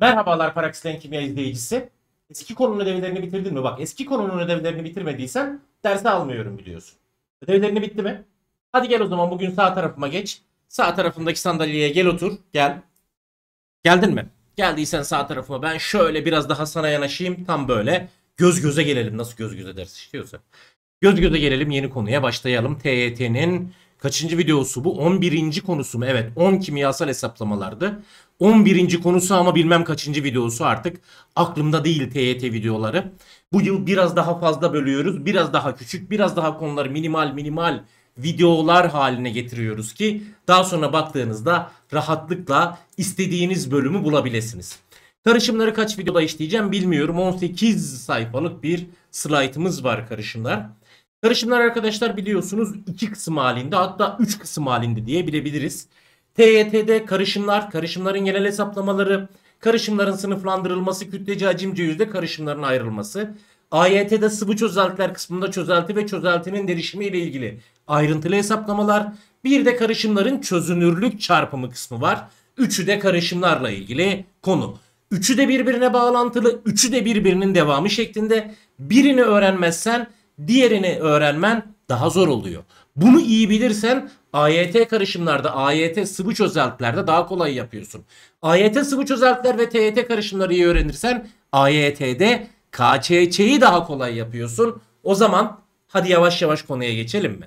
Merhabalar Parakselen Kimya izleyicisi. Eski konunun ödevlerini bitirdin mi? Bak eski konunun ödevlerini bitirmediysen derse almıyorum biliyorsun. Ödevlerini bitti mi? Hadi gel o zaman bugün sağ tarafıma geç. Sağ tarafındaki sandalyeye gel otur. Gel. Geldin mi? Geldiysen sağ tarafıma ben şöyle biraz daha sana yanaşayım. Tam böyle göz göze gelelim. Nasıl göz göze ders işliyorsa. Göz göze gelelim, yeni konuya başlayalım. TYT'nin kaçıncı videosu bu? 11. konusu mu? Evet, 10 kimyasal hesaplamalardı. 11. konusu ama bilmem kaçıncı videosu artık. Aklımda değil TYT videoları. Bu yıl biraz daha fazla bölüyoruz. Biraz daha küçük, biraz daha konuları minimal videolar haline getiriyoruz ki daha sonra baktığınızda rahatlıkla istediğiniz bölümü bulabilirsiniz. Karışımları kaç videoda işleyeceğim bilmiyorum. 18 sayfalık bir slaytımız var karışımlar. Karışımlar arkadaşlar biliyorsunuz 2 kısım halinde, hatta 3 kısım halinde diyebiliriz. TYT'de karışımlar, karışımların genel hesaplamaları, karışımların sınıflandırılması, kütlece hacimce yüzde karışımların ayrılması. AYT'de sıvı çözeltiler kısmında çözelti ve çözeltinin derişimi ile ilgili ayrıntılı hesaplamalar. Bir de karışımların çözünürlük çarpımı kısmı var. Üçü de karışımlarla ilgili konu. Üçü de birbirine bağlantılı, üçü de birbirinin devamı şeklinde. Birini öğrenmezsen diğerini öğrenmen daha zor oluyor. Bunu iyi bilirsen AYT karışımlarda, AYT sıvı çözeltilerde daha kolay yapıyorsun. AYT sıvı çözeltiler ve TYT karışımları iyi öğrenirsen AYT'de KÇÇ'yi daha kolay yapıyorsun. O zaman hadi yavaş yavaş konuya geçelim mi?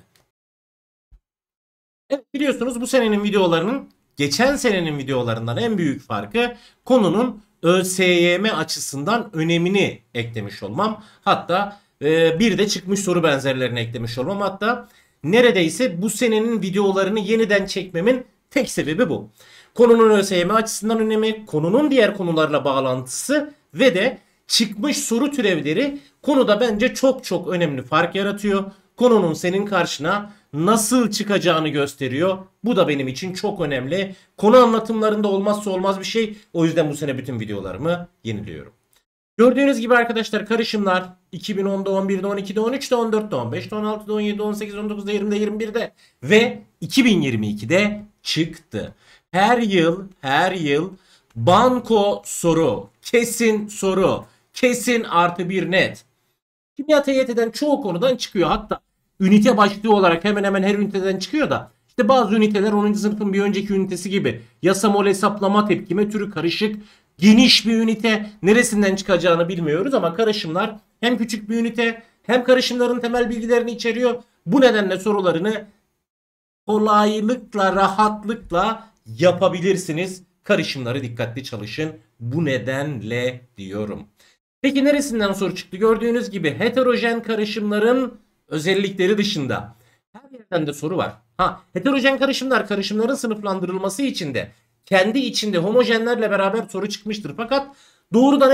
Evet, biliyorsunuz bu senenin videolarının geçen senenin videolarından en büyük farkı konunun ÖSYM açısından önemini eklemiş olmam. Hatta bir de çıkmış soru benzerlerini eklemiş olmam. Hatta neredeyse bu senenin videolarını yeniden çekmemin tek sebebi bu. Konunun ÖSYM açısından önemi, konunun diğer konularla bağlantısı ve de çıkmış soru türevleri konuda bence çok önemli fark yaratıyor. Konunun senin karşına nasıl çıkacağını gösteriyor. Bu da benim için çok önemli. Konu anlatımlarında olmazsa olmaz bir şey. O yüzden bu sene bütün videolarımı yeniliyorum. Gördüğünüz gibi arkadaşlar karışımlar 2010'da, 11'de, 12'de, 13'de, 14'de, 15'de, 16'da, 17'de, 18'de, 19'da, 20'de, 21'de ve 2022'de çıktı. Her yıl banko soru, kesin soru, kesin artı bir net. Kimya TYT'den çoğu konudan çıkıyor. Hatta ünite başlığı olarak hemen hemen her üniteden çıkıyor da işte bazı üniteler 10. sınıfın bir önceki ünitesi gibi yasa mol hesaplama tepkime türü karışık geniş bir ünite, neresinden çıkacağını bilmiyoruz ama karışımlar hem küçük bir ünite hem karışımların temel bilgilerini içeriyor. Bu nedenle sorularını kolaylıkla, rahatlıkla yapabilirsiniz. Karışımları dikkatli çalışın. Bu nedenle diyorum. Peki neresinden soru çıktı? Gördüğünüz gibi heterojen karışımların özellikleri dışında her yerden de soru var. Heterojen karışımlar karışımların sınıflandırılması için de kendi içinde homojenlerle beraber soru çıkmıştır. Fakat doğrudan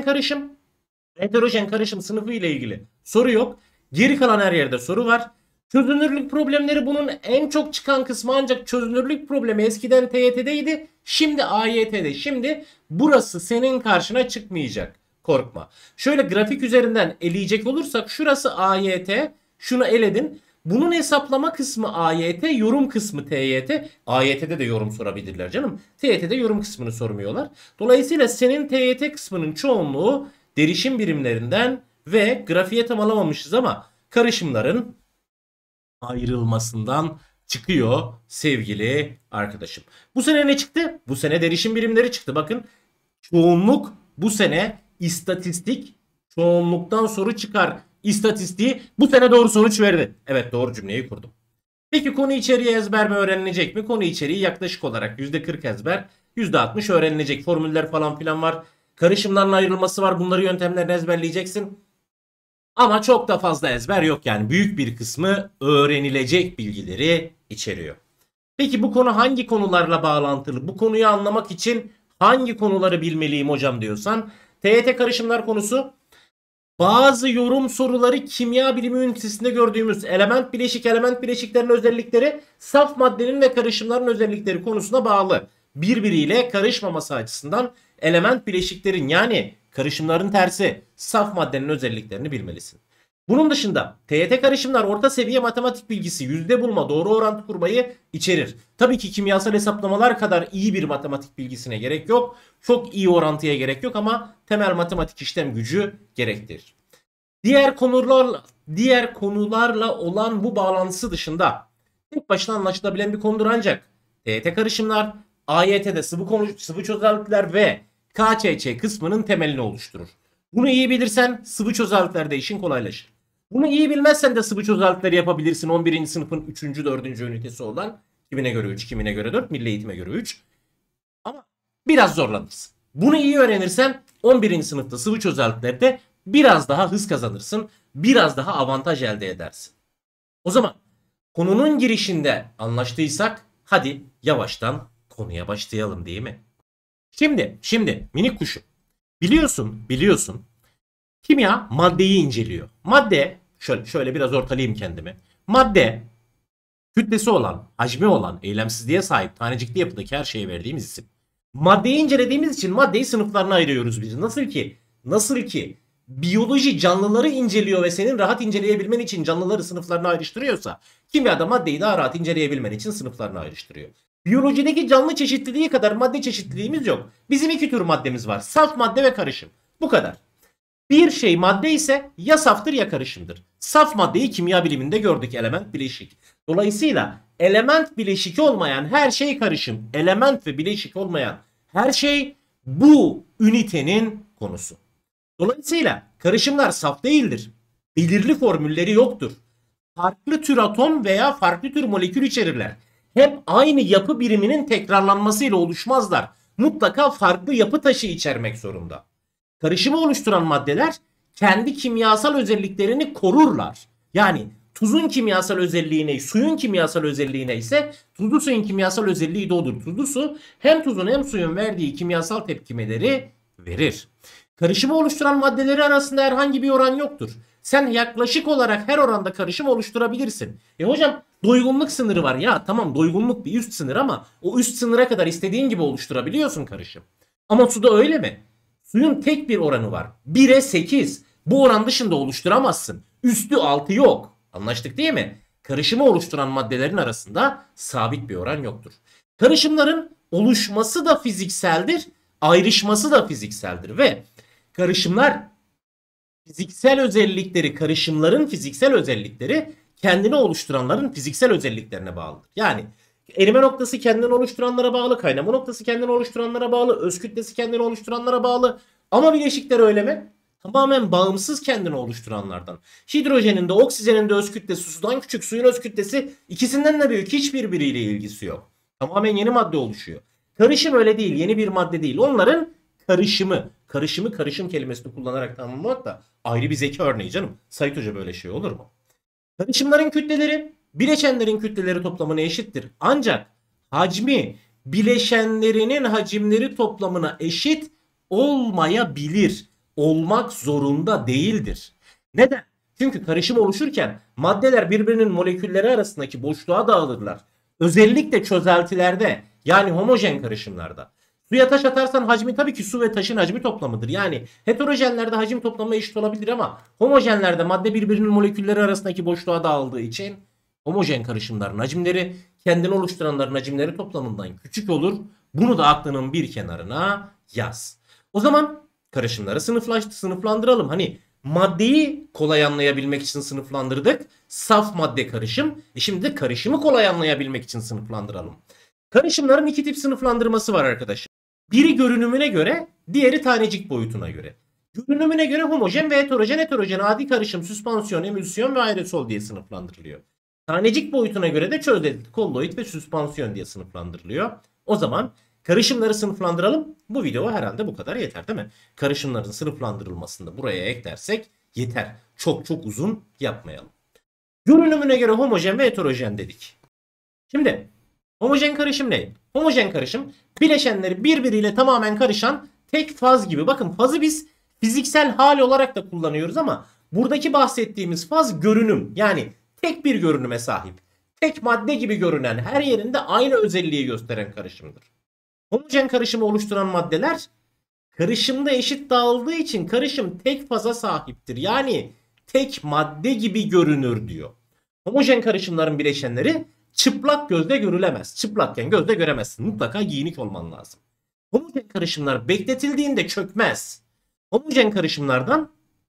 heterojen karışım sınıfı ile ilgili soru yok. Geri kalan her yerde soru var. Çözünürlük problemleri bunun en çok çıkan kısmı, ancak çözünürlük problemi eskiden TYT'deydi. Şimdi AYT'de. Şimdi burası senin karşına çıkmayacak. Korkma. Şöyle grafik üzerinden eleyecek olursak şurası AYT. Şunu eledin. Bunun hesaplama kısmı AYT, yorum kısmı TYT. AYT'de de yorum sorabilirler canım. TYT'de yorum kısmını sormuyorlar. Dolayısıyla senin TYT kısmının çoğunluğu derişim birimlerinden ve grafiğe tam alamamışız ama karışımların ayrılmasından çıkıyor sevgili arkadaşım. Bu sene ne çıktı? Bu sene derişim birimleri çıktı. Bakın çoğunluk bu sene istatistik, çoğunluktan soru çıkar istatistiği bu sene doğru sonuç verdi. Evet, doğru cümleyi kurdum. Peki konu içeriği ezber mi öğrenilecek mi? Konu içeriği yaklaşık olarak %40 ezber, %60 öğrenilecek. Formüller falan filan var. Karışımların ayrılması var. Bunları, yöntemlerini ezberleyeceksin. Ama çok da fazla ezber yok yani. Büyük bir kısmı öğrenilecek bilgileri içeriyor. Peki bu konu hangi konularla bağlantılı? Bu konuyu anlamak için hangi konuları bilmeliyim hocam diyorsan, TYT karışımlar konusu, bazı yorum soruları kimya bilimi ünitesinde gördüğümüz element bileşik, element bileşiklerin özellikleri, saf maddenin ve karışımların özellikleri konusuna bağlı. Birbiriyle karışmaması açısından element bileşiklerin, yani karışımların tersi, saf maddenin özelliklerini bilmelisin. Bunun dışında TYT karışımlar orta seviye matematik bilgisi, yüzde bulma, doğru orantı kurmayı içerir. Tabii ki kimyasal hesaplamalar kadar iyi bir matematik bilgisine gerek yok. Çok iyi orantıya gerek yok ama temel matematik işlem gücü gerektirir. Diğer konularla olan bu bağlantısı dışında tek başına anlaşılabilen bir konudur ancak TYT karışımlar AYT'de sıvı çözeltiler ve KÇÇ kısmının temelini oluşturur. Bunu iyi bilirsen sıvı çözeltilerde işin kolaylaşır. Bunu iyi bilmezsen de sıvı çözeltileri yapabilirsin 11. sınıfın 3. 4. ünitesi olan kimine göre 3, kimine göre 4, milli eğitime göre 3. Ama biraz zorlanırsın. Bunu iyi öğrenirsen 11. sınıfta sıvı çözeltilerde biraz daha hız kazanırsın. Biraz daha avantaj elde edersin. O zaman konunun girişinde anlaştıysak hadi yavaştan konuya başlayalım değil mi? Şimdi minik kuşum. Biliyorsun. Kimya maddeyi inceliyor. Madde şöyle biraz ortalayayım kendimi. Madde kütlesi olan, hacmi olan, eylemsizliğe sahip, tanecikli yapıdaki her şeye verdiğimiz isim. Maddeyi incelediğimiz için maddeyi sınıflarına ayırıyoruz biz. Nasıl ki biyoloji canlıları inceliyor ve senin rahat inceleyebilmen için canlıları sınıflarına ayrıştırıyorsa, kimyada maddeyi daha rahat inceleyebilmen için sınıflarına ayrıştırıyor. Biyolojideki canlı çeşitliliği kadar madde çeşitliliğimiz yok. Bizim iki tür maddemiz var. Saf madde ve karışım. Bu kadar. Bir şey madde ise ya saftır ya karışımdır. Saf maddeyi kimya biliminde gördük, element bileşik. Dolayısıyla element bileşik olmayan her şey karışım. Element ve bileşik olmayan her şey bu ünitenin konusu. Dolayısıyla karışımlar saf değildir. Belirli formülleri yoktur. Farklı tür atom veya farklı tür molekül içerirler. Hep aynı yapı biriminin tekrarlanmasıyla oluşmazlar. Mutlaka farklı yapı taşı içermek zorunda. Karışımı oluşturan maddeler kendi kimyasal özelliklerini korurlar. Yani tuzun kimyasal özelliği ne, suyun kimyasal özelliği neyse tuzlu suyun kimyasal özelliği de odur. Tuzlu su hem tuzun hem suyun verdiği kimyasal tepkimeleri verir. Karışımı oluşturan maddeleri arasında herhangi bir oran yoktur. Sen yaklaşık olarak her oranda karışım oluşturabilirsin. Hocam doygunluk sınırı var. Ya tamam, doygunluk bir üst sınır ama o üst sınıra kadar istediğin gibi oluşturabiliyorsun karışım. Ama suda öyle mi? Suyun tek bir oranı var. 1'e 8. Bu oran dışında oluşturamazsın. Üstü 6 yok. Anlaştık değil mi? Karışımı oluşturan maddelerin arasında sabit bir oran yoktur. Karışımların oluşması da fizikseldir, ayrışması da fizikseldir ve karışımların fiziksel özellikleri kendini oluşturanların fiziksel özelliklerine bağlıdır. Yani erime noktası kendini oluşturanlara bağlı, kaynama noktası kendini oluşturanlara bağlı, öz kütlesi kendini oluşturanlara bağlı. Ama bileşikler öyle mi? Tamamen bağımsız kendini oluşturanlardan. Hidrojenin de oksijenin de öz kütlesi sudan küçük, suyun öz kütlesi ikisinden de büyük. Hiçbir biriyle ilgisi yok. Tamamen yeni madde oluşuyor. Karışım öyle değil, yeni bir madde değil. Onların karışımı karışım kelimesini kullanarak tanımlamak da ayrı bir zeka örneği canım. Sait Hoca böyle şey olur mu? Karışımların kütleleri bileşenlerin kütleleri toplamına eşittir. Ancak hacmi bileşenlerinin hacimleri toplamına eşit olmayabilir. Olmak zorunda değildir. Neden? Çünkü karışım oluşurken maddeler birbirinin molekülleri arasındaki boşluğa dağılırlar. Özellikle çözeltilerde, yani homojen karışımlarda. Suya taş atarsan hacmi tabii ki su ve taşın hacmi toplamıdır. Yani heterojenlerde hacim toplamı eşit olabilir ama homojenlerde madde birbirinin molekülleri arasındaki boşluğa dağıldığı için homojen karışımların hacimleri kendini oluşturanların hacimleri toplamından küçük olur. Bunu da aklının bir kenarına yaz. O zaman karışımları sınıflandıralım. Hani maddeyi kolay anlayabilmek için sınıflandırdık. Saf madde karışım. Şimdi de karışımı kolay anlayabilmek için sınıflandıralım. Karışımların iki tip sınıflandırması var arkadaşlar. Biri görünümüne göre, diğeri tanecik boyutuna göre. Görünümüne göre homojen ve heterojen adi karışım, süspansiyon, emülsiyon ve aerosol diye sınıflandırılıyor. Tanecik boyutuna göre de çözelti, kolloid ve süspansiyon diye sınıflandırılıyor. O zaman karışımları sınıflandıralım. Bu video herhalde bu kadar yeter değil mi? Karışımların sınıflandırılmasını da buraya eklersek yeter. Çok uzun yapmayalım. Görünümüne göre homojen ve heterojen dedik. Şimdi homojen karışım ne? Homojen karışım bileşenleri birbiriyle tamamen karışan tek faz gibi. Bakın fazı biz fiziksel hal olarak da kullanıyoruz ama buradaki bahsettiğimiz faz görünüm. Yani tek bir görünüme sahip. Tek madde gibi görünen, her yerinde aynı özelliği gösteren karışımdır. Homojen karışımı oluşturan maddeler karışımda eşit dağıldığı için karışım tek faza sahiptir. Yani tek madde gibi görünür diyor. Homojen karışımların bileşenleri çıplak gözle görülemez. Çıplakken gözle göremezsin. Mutlaka giyinik olman lazım. Homojen karışımlar bekletildiğinde çökmez. Homojen karışımlardan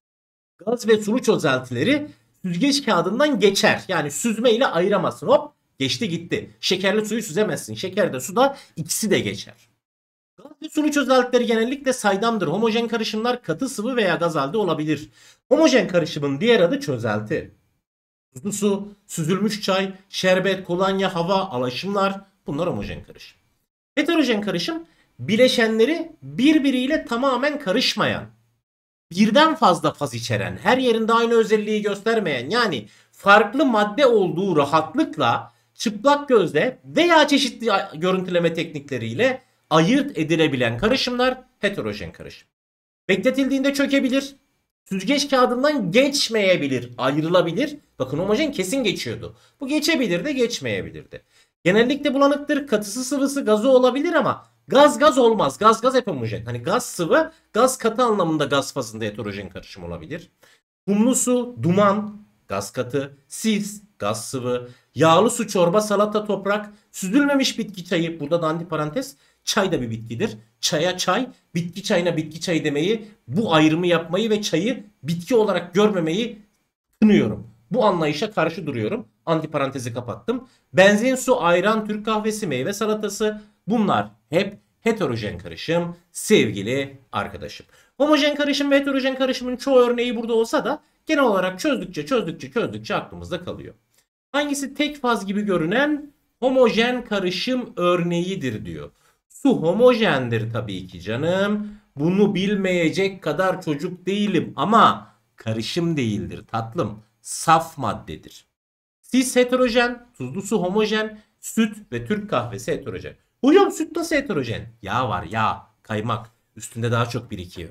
gaz ve sulu çözeltileri süzgeç kağıdından geçer. Yani süzme ile ayıramazsın. Hop geçti gitti. Şekerli suyu süzemezsin. Şekerde suda ikisi de geçer. Gaz ve sulu çözeltileri genellikle saydamdır. Homojen karışımlar katı sıvı veya gaz halde olabilir. Homojen karışımın diğer adı çözelti. Tuzlu su, süzülmüş çay, şerbet, kolonya, hava, alaşımlar bunlar homojen karışım. Heterojen karışım bileşenleri birbiriyle tamamen karışmayan, birden fazla faz içeren, her yerinde aynı özelliği göstermeyen yani farklı madde olduğu rahatlıkla çıplak gözle veya çeşitli görüntüleme teknikleriyle ayırt edilebilen karışımlar heterojen karışım. Bekletildiğinde çökebilir, süzgeç kağıdından geçmeyebilir, ayrılabilir. Bakın homojen kesin geçiyordu. Bu geçebilir de geçmeyebilirdi. Genellikle bulanıktır, katısı sıvısı gazı olabilir ama gaz olmaz. Gaz hep homojen. Hani gaz sıvı, gaz katı anlamında gaz fazında heterojen karışım olabilir. Kumlu su, duman, gaz katı, sis, gaz sıvı, yağlı su, çorba, salata, toprak, süzülmemiş bitki çayı, burada da antiparantez, çay da bir bitkidir. Çaya çay, bitki çayına bitki çayı demeyi, bu ayrımı yapmayı ve çayı bitki olarak görmemeyi kınıyorum. Bu anlayışa karşı duruyorum. Antiparantezi kapattım. Benzin, su, ayran, Türk kahvesi, meyve salatası bunlar hep heterojen karışım sevgili arkadaşım. Homojen karışım ve heterojen karışımın çoğu örneği burada olsa da genel olarak çözdükçe aklımızda kalıyor. Hangisi tek faz gibi görünen homojen karışım örneğidir diyor. Su homojendir tabii ki canım. Bunu bilmeyecek kadar çocuk değilim ama karışım değildir tatlım. Saf maddedir. Sis heterojen, tuzlu su homojen, süt ve Türk kahvesi heterojen. Hocam süt nasıl heterojen? Yağ var yağ, kaymak. Üstünde daha çok birikiyor.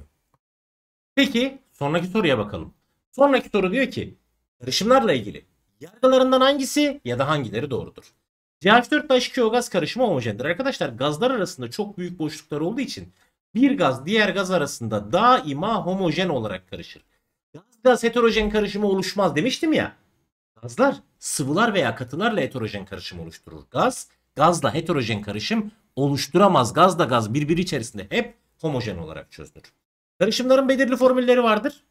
Peki sonraki soruya bakalım. Sonraki soru diyor ki karışımlarla ilgili yargılarından hangisi ya da hangileri doğrudur? CH4 ile H2O gaz karışımı homojendir. Arkadaşlar gazlar arasında çok büyük boşluklar olduğu için bir gaz diğer gaz arasında daima homojen olarak karışır. Gaz heterojen karışımı oluşmaz demiştim ya. Gazlar sıvılar veya katılarla heterojen karışım oluşturur. Gazla heterojen karışım oluşturamaz. Gazla gaz birbiri içerisinde hep homojen olarak çözünür. Karışımların belirli formülleri vardır.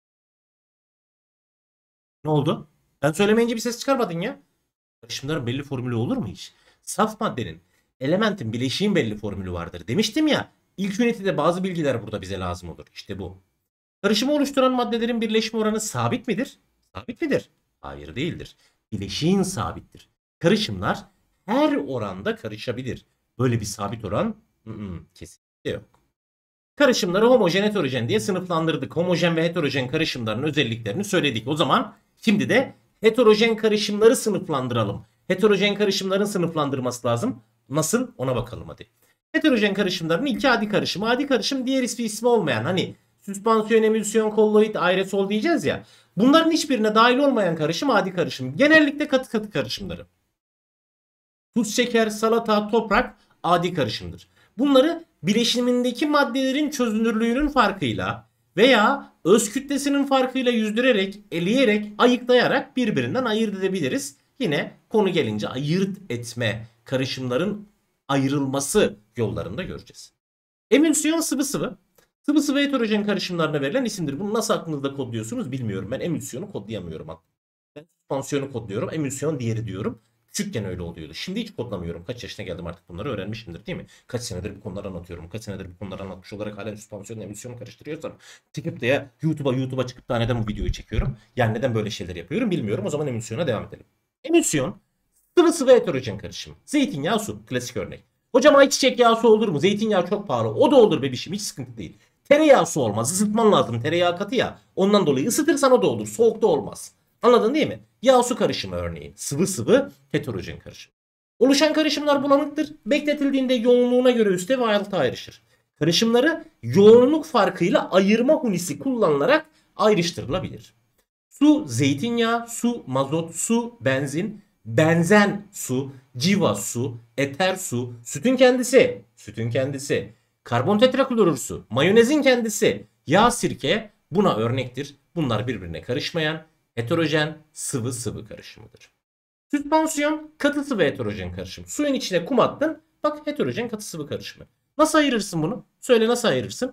Ne oldu? Ben söylemeyince bir ses çıkarmadın ya. Karışımların belli formülü olur mu hiç? Saf maddenin, elementin, bileşiğin belli formülü vardır. Demiştim ya. İlk ünitede bazı bilgiler burada bize lazım olur. İşte bu. Karışımı oluşturan maddelerin birleşme oranı sabit midir? Sabit midir? Hayır değildir. Bileşiğin sabittir. Karışımlar her oranda karışabilir. Böyle bir sabit oran kesinlikle yok. Karışımları homojen heterojen diye sınıflandırdık. Homojen ve heterojen karışımların özelliklerini söyledik. O zaman şimdi de heterojen karışımları sınıflandıralım. Heterojen karışımların sınıflandırması lazım. Nasıl? Ona bakalım hadi. Heterojen karışımların ilki adi karışım. Adi karışım diğer ismi olmayan hani süspansiyon, emülsiyon, kolloid, aerosol diyeceğiz ya. Bunların hiçbirine dahil olmayan karışım adi karışım. Genellikle katı karışımları. Tuz, şeker, salata, toprak adi karışımdır. Bunları bileşimindeki maddelerin çözünürlüğünün farkıyla veya öz kütlesinin farkıyla yüzdürerek, eleyerek, ayıklayarak birbirinden ayırt edebiliriz. Yine konu gelince ayırt etme, karışımların ayrılması yollarında göreceğiz. Emülsiyon sıvı sıvı. Sıvı sıvı heterojen karışımlarına verilen isimdir. Bunu nasıl aklınızda kodluyorsunuz bilmiyorum. Ben emülsiyonu kodlayamıyorum. Ben süspansiyonu kodluyorum. Emülsiyon diğeri diyorum. Küçükken öyle oluyordu. Şimdi hiç kodlamıyorum. Kaç yaşına geldim artık bunları öğrenmişimdir değil mi? Kaç senedir bu konuları anlatıyorum. Kaç senedir bu konuları anlatmış olarak halen süspansiyonla emülsiyonu karıştırıyorsam çıkıp da ya YouTube'a çıkıp da neden bu videoyu çekiyorum? Yani neden böyle şeyler yapıyorum bilmiyorum. O zaman emülsiyona devam edelim. Emülsiyon sıvı sıvı heterojen karışım. Zeytinyağı su. Klasik örnek. Hocam ayçiçek yağı su olur mu? Zeytinyağı çok pahalı. O da olur bebişim. Hiç sıkıntı değil. Tereyağı su olmaz. Isıtman lazım. Tereyağı katı ya. Ondan dolayı ısıtırsan o da olur. Soğukta olmaz. Anladın değil mi? Yağ su karışımı örneğin. Sıvı sıvı heterojen karışım. Oluşan karışımlar bulanıktır. Bekletildiğinde yoğunluğuna göre üste ve alta ayrışır. Karışımları yoğunluk farkıyla ayırma hunisi kullanılarak ayrıştırılabilir. Su, zeytinyağı, su, mazot, su, benzin, benzen su, civa su, eter su, sütün kendisi, karbon tetraklorür su, mayonezin kendisi, yağ sirke buna örnektir. Bunlar birbirine karışmayan heterojen sıvı sıvı karışımıdır. Süspansiyon katı sıvı heterojen karışım. Suyun içine kum attın. Bak heterojen katı sıvı karışımı. Nasıl ayırırsın bunu? Söyle nasıl ayırırsın?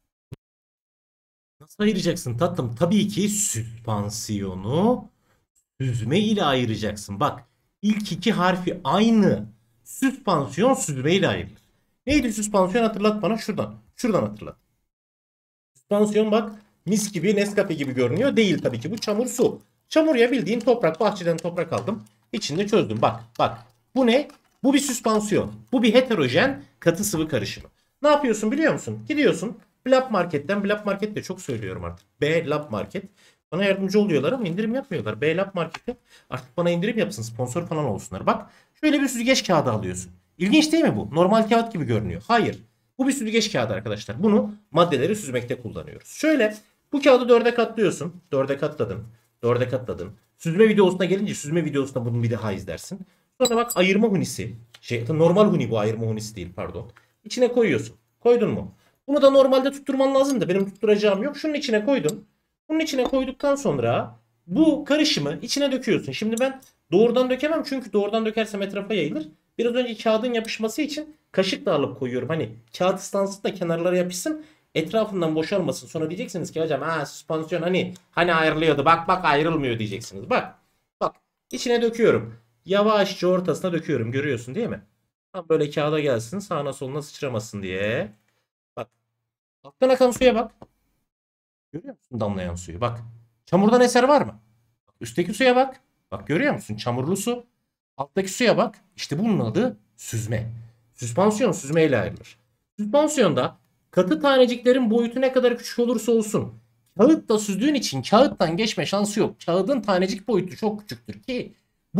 Nasıl ayıracaksın tatlım? Tabii ki süspansiyonu süzme ile ayıracaksın. Bak ilk iki harfi aynı. Süspansiyon süzme ile ayrılır. Neydi süspansiyon hatırlat bana şuradan. Şuradan hatırlat. Süspansiyon bak mis gibi Nescafe gibi görünüyor. Değil tabii ki bu çamur su. Çamur ya bildiğin toprak. Bahçeden toprak aldım. İçinde çözdüm. Bak bak. Bu ne? Bu bir süspansiyon. Bu bir heterojen katı sıvı karışımı. Ne yapıyorsun biliyor musun? Gidiyorsun Blab Market'ten. Blab Market de çok söylüyorum artık. B Lab Market. Bana yardımcı oluyorlar ama indirim yapmıyorlar. B Lab Market'te artık bana indirim yapsın. Sponsor falan olsunlar. Bak şöyle bir süzgeç kağıdı alıyorsun. İlginç değil mi bu? Normal kağıt gibi görünüyor. Hayır. Bu bir süzgeç kağıdı arkadaşlar. Bunu maddeleri süzmekte kullanıyoruz. Şöyle bu kağıdı dörde katlıyorsun. Dörde katladın. Dörde katladın. Süzme videosuna gelince süzme videosunda bunu bir daha izlersin. Sonra bak ayırma hunisi. Normal huni bu, ayırma hunisi değil pardon. İçine koyuyorsun. Koydun mu? Bunu da normalde tutturman lazım da benim tutturacağım yok. Şunun içine koydum. Bunun içine koyduktan sonra bu karışımı içine döküyorsun. Şimdi ben doğrudan dökemem çünkü doğrudan dökersem etrafa yayılır. Biraz önce kağıdın yapışması için kaşıkla alıp koyuyorum. Hani kağıt ıslansın da kenarlara yapışsın. Etrafından boşalmasın. Sonra diyeceksiniz ki hocam süspansiyon hani ayrılıyordu. Bak bak ayrılmıyor diyeceksiniz. Bak bak içine döküyorum. Yavaşça ortasına döküyorum. Görüyorsun değil mi? Tam böyle kağıda gelsin. Sağına soluna sıçramasın diye. Bak. Alttan akan suya bak. Görüyor musun damlayan suyu? Bak. Çamurdan eser var mı? Bak, üstteki suya bak. Bak görüyor musun? Çamurlu su. Alttaki suya bak. İşte bunun adı süzme. Süspansiyon süzmeyle ayrılır. Süspansiyonda katı taneciklerin boyutu ne kadar küçük olursa olsun kağıtla süzdüğün için kağıttan geçme şansı yok. Kağıdın tanecik boyutu çok küçüktür ki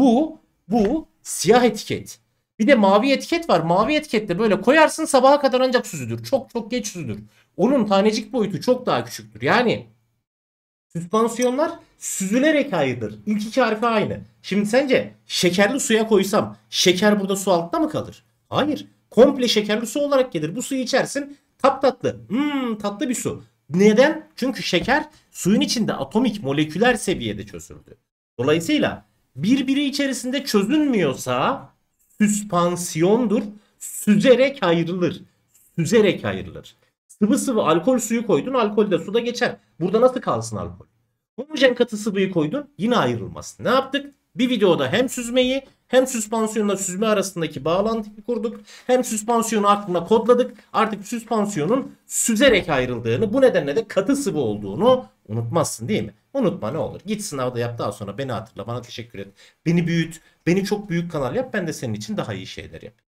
bu siyah etiket. Bir de mavi etiket var. Mavi etikette böyle koyarsın sabaha kadar ancak süzülür. Çok çok geç süzülür. Onun tanecik boyutu çok daha küçüktür. Yani süspansiyonlar süzülerek ayrılır. İlk iki harfi aynı. Şimdi sence şekerli suya koysam şeker burada su altta mı kalır? Hayır. Komple şekerli su olarak gelir. Bu suyu içersin tatlı. Tatlı bir su. Neden? Çünkü şeker suyun içinde atomik moleküler seviyede çözüldü. Dolayısıyla birbiri içerisinde çözünmüyorsa süspansiyondur. Süzerek ayrılır. Süzerek ayrılır. Sıvı sıvı alkol suyu koydun. Alkol de suda geçer. Burada nasıl kalsın alkol? Homojen katı sıvıyı koydun. Yine ayrılmaz. Ne yaptık? Bir videoda hem süzmeyi hem süspansiyonla süzme arasındaki bağlantıyı kurduk. Hem süspansiyonu aklına kodladık. Artık süspansiyonun süzerek ayrıldığını, bu nedenle de katı sıvı olduğunu unutmazsın değil mi? Unutma ne olur. Git sınavda yap, daha sonra beni hatırla, bana teşekkür et. Beni büyüt. Beni çok büyük kanal yap. Ben de senin için daha iyi şeyler yap.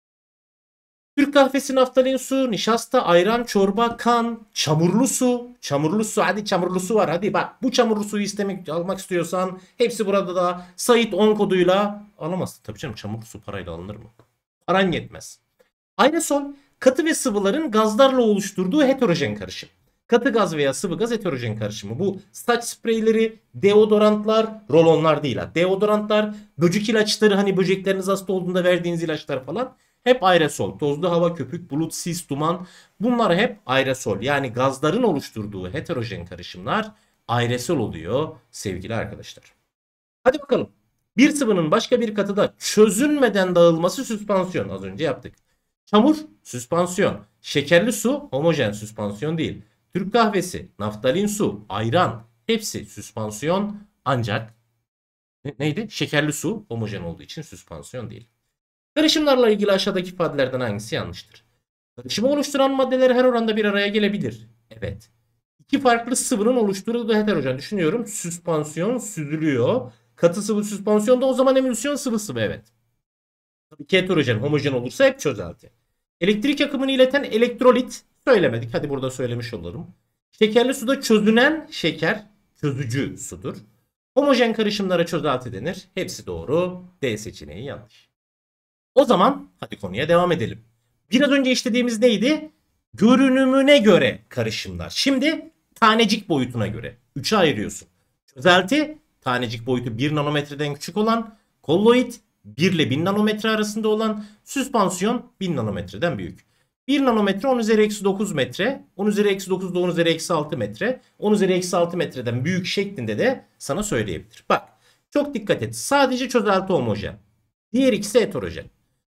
Türk kahvesi, naftalin su, nişasta, ayran, çorba, kan, çamurlu su. Çamurlu su, hadi çamurlu su var. Hadi bak, bu çamurlu suyu almak istiyorsan hepsi burada da. Sait 10 koduyla alamazsın. Tabii canım, çamurlu su parayla alınır mı? Paran yetmez. Aerosol katı ve sıvıların gazlarla oluşturduğu heterojen karışım. Katı gaz veya sıvı gaz heterojen karışımı. Bu saç spreyleri, deodorantlar, rolonlar değil ha. Deodorantlar, böcek ilaçları, hani böcekleriniz hasta olduğunda verdiğiniz ilaçlar falan. Hep aerosol. Tozlu hava, köpük, bulut, sis, duman. Bunlar hep aerosol. Yani gazların oluşturduğu heterojen karışımlar aerosol oluyor sevgili arkadaşlar. Hadi bakalım. Bir sıvının başka bir katıda çözünmeden dağılması süspansiyon. Az önce yaptık. Çamur süspansiyon. Şekerli su homojen süspansiyon değil. Türk kahvesi, naftalin su, ayran hepsi süspansiyon, ancak neydi? Şekerli su homojen olduğu için süspansiyon değil. Karışımlarla ilgili aşağıdaki ifadelerden hangisi yanlıştır? Karışımı oluşturan maddeler her oranda bir araya gelebilir. Evet. İki farklı sıvının oluşturulduğu heterojen. Düşünüyorum. Süspansiyon süzülüyor. Katı sıvı süspansiyonda, o zaman emülsiyon sıvı sıvı, evet. Tabii ki heterojen, homojen olursa hep çözelti. Elektrik akımını ileten elektrolit söylemedik. Hadi burada söylemiş olalım. Şekerli suda çözünen şeker çözücü sudur. Homojen karışımlara çözelti denir. Hepsi doğru. D seçeneği yanlış. O zaman hadi konuya devam edelim. Biraz önce işlediğimiz neydi? Görünümüne göre karışımlar. Şimdi tanecik boyutuna göre. 3'e ayırıyorsun. Çözelti tanecik boyutu 1 nanometreden küçük olan, kolloid 1 ile 1000 nanometre arasında olan, süspansiyon 1000 nanometreden büyük. 1 nanometre 10 üzeri eksi 9 metre. 10 üzeri eksi 9 da 10 üzeri eksi 6 metre. 10 üzeri eksi 6 metreden büyük şeklinde de sana söyleyebilir. Bak çok dikkat et. Sadece çözelti homojen. Diğer ikisi heterojen.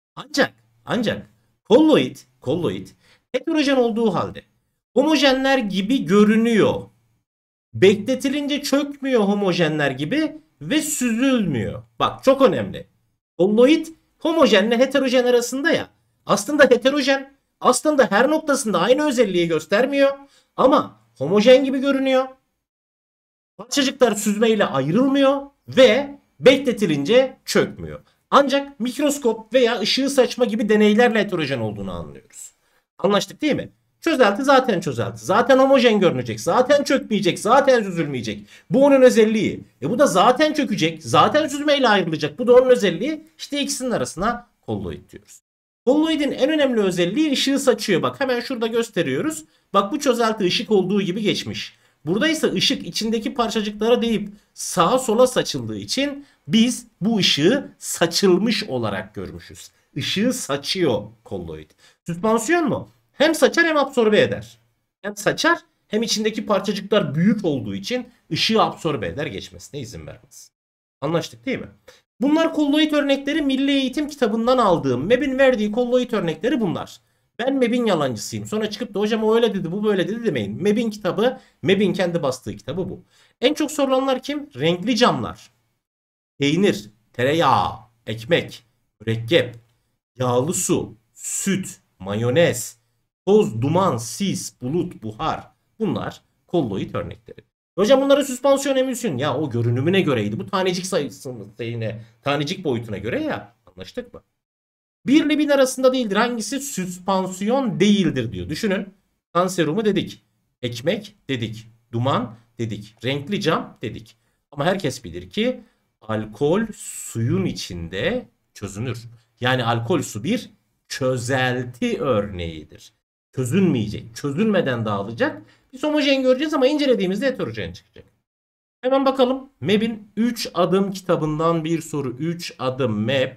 Ancak kolloid heterojen olduğu halde homojenler gibi görünüyor. Bekletilince çökmüyor homojenler gibi ve süzülmüyor. Bak çok önemli. Kolloid homojenle heterojen arasında ya. Aslında heterojen. Aslında her noktasında aynı özelliği göstermiyor. Ama homojen gibi görünüyor. Parçacıklar süzmeyle ayrılmıyor ve bekletilince çökmüyor. Ancak mikroskop veya ışığı saçma gibi deneylerle heterojen olduğunu anlıyoruz. Anlaştık değil mi? Çözelti zaten çözelti. Zaten homojen görünecek. Zaten çökmeyecek. Zaten süzülmeyecek. Bu onun özelliği. Bu da zaten çökecek. Zaten süzmeyle ayrılacak. Bu da onun özelliği. İşte ikisinin arasına kolloid diyoruz. Kolloidin en önemli özelliği ışığı saçıyor. Bak hemen şurada gösteriyoruz. Bak bu çözelti ışık olduğu gibi geçmiş. Burada ise ışık içindeki parçacıklara değip sağa sola saçıldığı için biz bu ışığı saçılmış olarak görmüşüz. Işığı saçıyor kolloid. Süspansiyon mu? Hem saçar hem absorbe eder. Hem saçar hem içindeki parçacıklar büyük olduğu için ışığı absorbe eder, geçmesine izin vermez. Anlaştık değil mi? Bunlar kolloid örnekleri, Milli Eğitim kitabından aldığım. MEB'in verdiği kolloid örnekleri bunlar. Ben MEB'in yalancısıyım. Sonra çıkıp da hocam o öyle dedi bu böyle dedi demeyin. MEB'in kitabı, MEB'in kendi bastığı kitabı bu. En çok sorulanlar kim? Renkli camlar, peynir, tereyağı, ekmek, mürekkep, yağlı su, süt, mayonez, toz, duman, sis, bulut, buhar. Bunlar kolloid örnekleri. Hocam bunlara süspansiyon emülsün. Ya o görünümüne göreydi. Bu tanecik sayısına, tanecik boyutuna göre ya. Anlaştık mı? 1 ile 1000 arasında değildir. Hangisi süspansiyon değildir diyor. Düşünün. Kan serumu dedik. Ekmek dedik. Duman dedik. Renkli cam dedik. Ama herkes bilir ki alkol suyun içinde çözünür. Yani alkol su bir çözelti örneğidir. Çözünmeyecek. Çözülmeden dağılacak. Biz homojen göreceğiz ama incelediğimizde heterojen çıkacak. Hemen bakalım. MEB'in 3 adım kitabından bir soru. 3 adım MEB.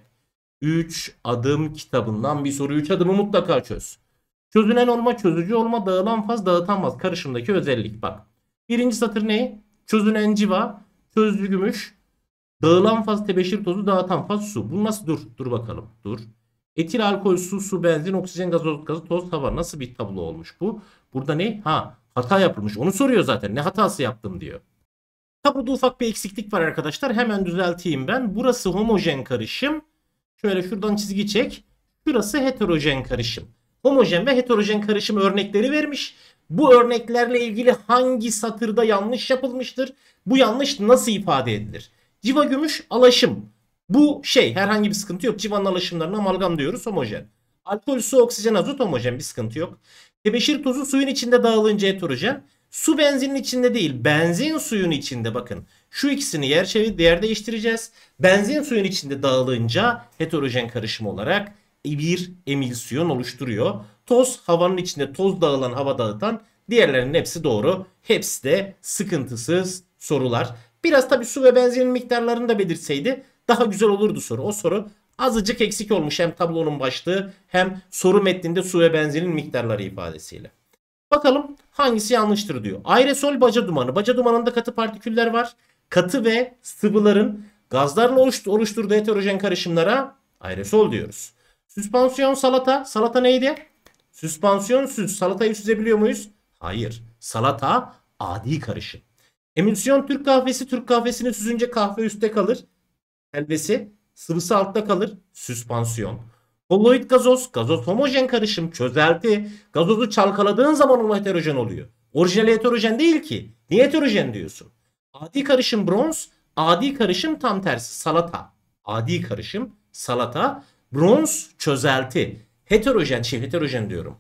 3 adım kitabından bir soru. 3 adımı mutlaka çöz. Çözünen olma, çözücü olma, dağılan faz, dağıtan faz. Karışımdaki özellik. Bak. Birinci satır ne? Çözünen civa, çözücü gümüş, dağılan faz tebeşir tozu, dağıtan faz su. Bu nasıl? Dur bakalım. Dur. Etil alkol, su, benzin, oksijen, gaz, gazı, toz, hava. Nasıl bir tablo olmuş bu? Burada ne? Hata yapılmış. Onu soruyor zaten. Ne hatası yaptım diyor. Tabloda ufak bir eksiklik var arkadaşlar. Hemen düzelteyim ben. Burası homojen karışım. Şöyle şuradan çizgi çek. Şurası heterojen karışım. Homojen ve heterojen karışım örnekleri vermiş. Bu örneklerle ilgili hangi satırda yanlış yapılmıştır? Bu yanlış nasıl ifade edilir? Civa gümüş alaşım. Bu herhangi bir sıkıntı yok. Civanın alaşımlarına amalgam diyoruz, homojen. Alkol, su, oksijen, azot homojen, bir sıkıntı yok. Tebeşir tozu suyun içinde dağılınca heterojen. Su benzinin içinde değil, benzin suyun içinde, bakın. Şu ikisini yer değiştireceğiz. Benzin suyun içinde dağılınca heterojen karışım olarak bir emilsiyon oluşturuyor. Toz havanın içinde, toz dağılan, hava dağıtan, diğerlerinin hepsi doğru. Hepsi de sıkıntısız sorular. Biraz tabii su ve benzinin miktarlarını da belirtseydi daha güzel olurdu soru. O soru azıcık eksik olmuş hem tablonun başlığı hem soru metninde su ve benzinin miktarları ifadesiyle. Bakalım hangisi yanlıştır diyor. Aerosol baca dumanı. Baca dumanında katı partiküller var. Katı ve sıvıların gazlarla oluşturduğu heterojen karışımlara aerosol diyoruz. Süspansiyon salata. Salata neydi? Süspansiyon süz. Salatayı süzebiliyor muyuz? Hayır. Salata adi karışım. Emülsiyon Türk kahvesi. Türk kahvesini süzünce kahve üstte kalır. Helvesi. Sıvısı altta kalır. Süspansiyon. Kolloid gazoz. Gazoz homojen karışım. Çözelti. Gazozu çalkaladığın zaman o heterojen oluyor. Orijinali heterojen değil ki. Niye heterojen diyorsun? Adi karışım bronz. Adi karışım tam tersi. Salata. Adi karışım. Salata. Bronz çözelti. Heterojen diyorum.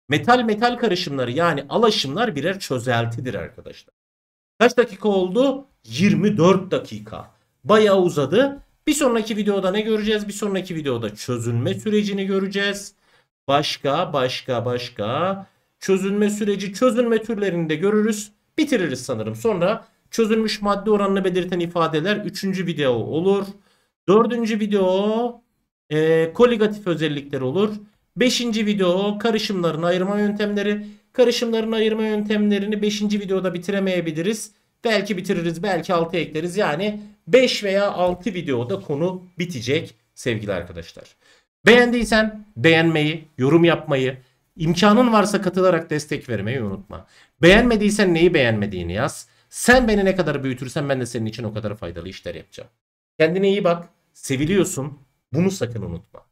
Metal karışımları yani alaşımlar birer çözeltidir arkadaşlar. Kaç dakika oldu? 24 dakika. Bayağı uzadı. Bir sonraki videoda ne göreceğiz? Bir sonraki videoda çözünme sürecini göreceğiz. Başka. Çözünme süreci, çözünme türlerini de görürüz. Bitiririz sanırım. Sonra çözülmüş madde oranını belirten ifadeler 3. video olur. 4. video koligatif özellikler olur. Beşinci video karışımların ayırma yöntemleri. Karışımların ayırma yöntemlerini 5. videoda bitiremeyebiliriz. Belki bitiririz, belki 6 ekleriz. Yani 5 veya 6 videoda konu bitecek sevgili arkadaşlar. Beğendiysen beğenmeyi, yorum yapmayı, imkanın varsa katılarak destek vermeyi unutma. Beğenmediysen neyi beğenmediğini yaz. Sen beni ne kadar büyütürsen ben de senin için o kadar faydalı işler yapacağım. Kendine iyi bak. Seviliyorsun. Bunu sakın unutma.